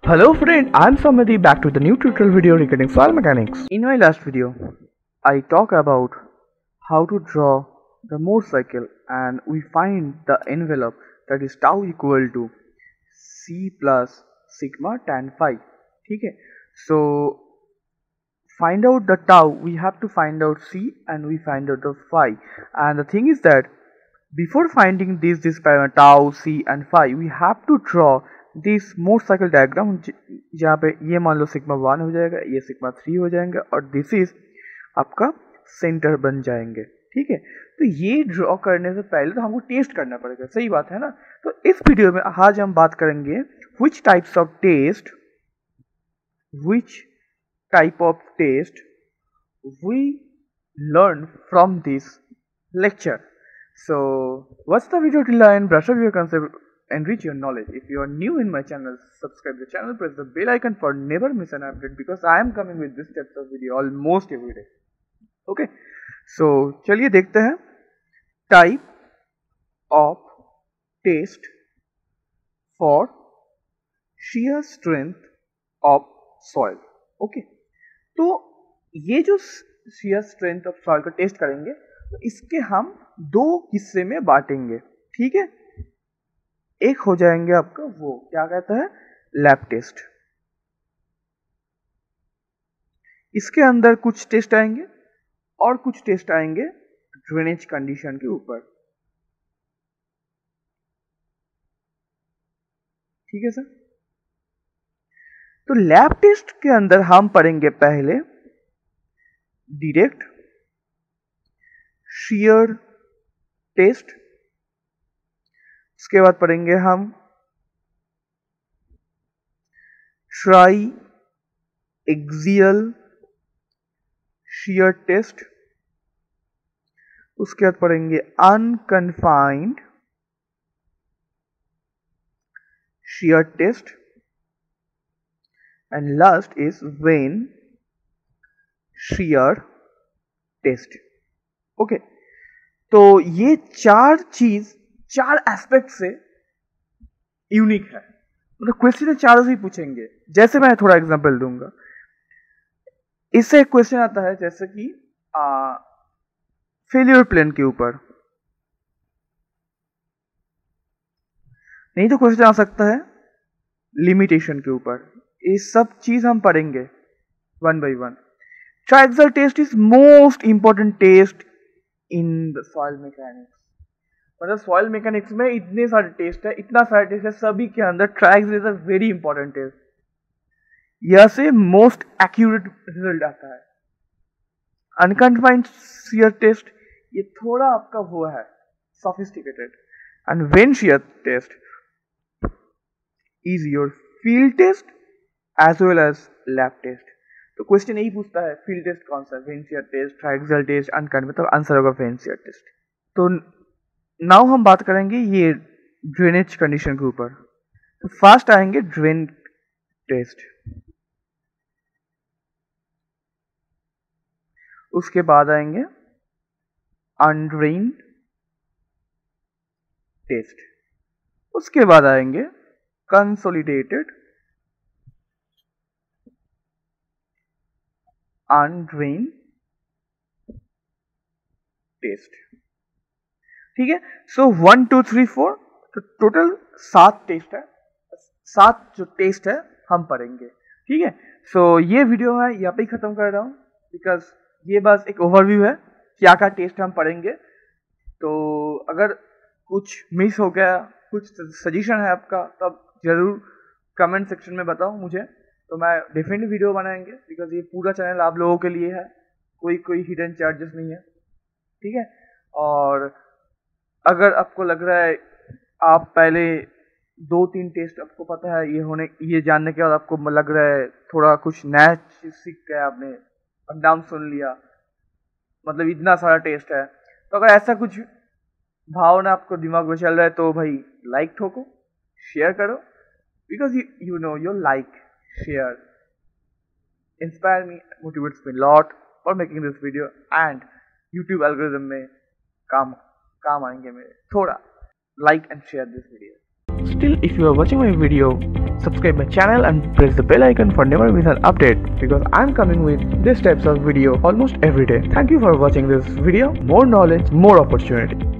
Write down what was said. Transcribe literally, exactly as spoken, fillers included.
Hello friend, I'm Samadhi back to the new tutorial video regarding soil mechanics. In my last video, I talk about how to draw the motorcycle and we find the envelope that is tau equal to c plus sigma tan phi. Okay, so find out the tau, we have to find out c and we find out the phi. And the thing is that before finding this this parameter tau, c and phi, we have to draw this motorcycle diagram जहाँ पे ये मान लो sigma one हो जाएगा, ये sigma three हो जाएंगे और दिस इज आपका सेंटर बन जाएंगे। ठीक है, तो ये ड्रॉ करने से पहले तो हमको टेस्ट करना पड़ेगा, सही बात है ना। तो इस वीडियो में आज हम बात करेंगे which types of test which type of test we learn from this lecture. So what's the video till end brush up your concept enrich your knowledge. If you are new in my channel, subscribe the channel, press the bell icon for never miss an update because I am coming with this type of video almost every day. Okay, so चलिए देखते हैं type of test for shear strength of soil. Okay, तो ये जो shear strength of soil का test करेंगे तो इसके हम दो हिस्से में बांटेंगे। ठीक है, एक हो जाएंगे आपका वो क्या कहता है लैब टेस्ट, इसके अंदर कुछ टेस्ट आएंगे और कुछ टेस्ट आएंगे ड्रेनेज कंडीशन के ऊपर। ठीक है सर, तो लैब टेस्ट के अंदर हम पढ़ेंगे पहले डायरेक्ट shear टेस्ट, उसके बाद पढ़ेंगे हम ट्राई एक्सियल shear टेस्ट, उसके बाद पढ़ेंगे unconfined shear test and last is vane shear test. Okay, तो ये चार चीज चार एस्पेक्ट से यूनिक है, मतलब क्वेश्चन चारों से ही पूछेंगे। जैसे मैं थोड़ा एग्जांपल दूंगा, इससे एक क्वेश्चन आता है जैसे कि फेलियर प्लेन के ऊपर, नहीं तो क्वेश्चन आ सकता है लिमिटेशन के ऊपर। ये सब चीज हम पढ़ेंगे one by one. Triaxial test is most important test in the soil mechanics, मतलब सॉइल मैकेनिक्स में इतने सारे टेस्ट है, इतना सारे टेस्ट है, सभी के अंदर triaxial is a very important test. यह से मोस्ट एक्यूरेट रिजल्ट आता है। अनकन्फाइंड shear टेस्ट ये थोड़ा आपका वो है sophisticated, and vane shear test is your field test as well as lab test. तो क्वेश्चन यही पूछता है फील्ड टेस्ट कौन सा, vane shear test, triaxial test, unconfined, तो आंसर होगा वेन shear टेस्ट। तो नाउ हम बात करेंगे ये ड्रेनेज कंडीशन के ऊपर। तो फर्स्ट आएंगे ड्रेन टेस्ट, उसके बाद आएंगे अनड्रेन टेस्ट, उसके बाद आएंगे कंसोलिडेटेड अनड्रेन टेस्ट। ठीक है, so one two three four, तो टोटल सात टेस्ट है, सात जो टेस्ट है हम पढ़ेंगे। ठीक है, सो so, ये वीडियो है यहाँ पे ही खत्म कर रहा हूँ बिकॉज ये बस एक ओवरव्यू है क्या क्या टेस्ट हम पढ़ेंगे। तो अगर कुछ मिस हो गया, कुछ सजेशन है आपका, तो आप जरूर कमेंट सेक्शन में बताओ मुझे, तो मैं डेफिनेटली वीडियो बनाएंगे बिकॉज ये पूरा चैनल आप लोगों के लिए है, कोई कोई हिडन चार्जेस नहीं है। ठीक है, और अगर आपको लग रहा है आप पहले दो तीन टेस्ट आपको पता है, ये होने ये जानने के बाद आपको लग रहा है थोड़ा कुछ नया चीज सीख गया आपने, नाम सुन लिया, मतलब इतना सारा टेस्ट है, तो अगर ऐसा कुछ भावना आपको दिमाग में चल रहा है तो भाई लाइक ठोको, शेयर करो, because you know your like share inspire me, motivates me lot for making this video and YouTube algorithm में काम काम आएंगे मेरे। थोड़ा like and share this video. Still, if you are watching my video, subscribe my channel and press the bell icon for never miss an update, because I'm coming with this types of video almost every day. Thank you for watching this video. More knowledge, more opportunity.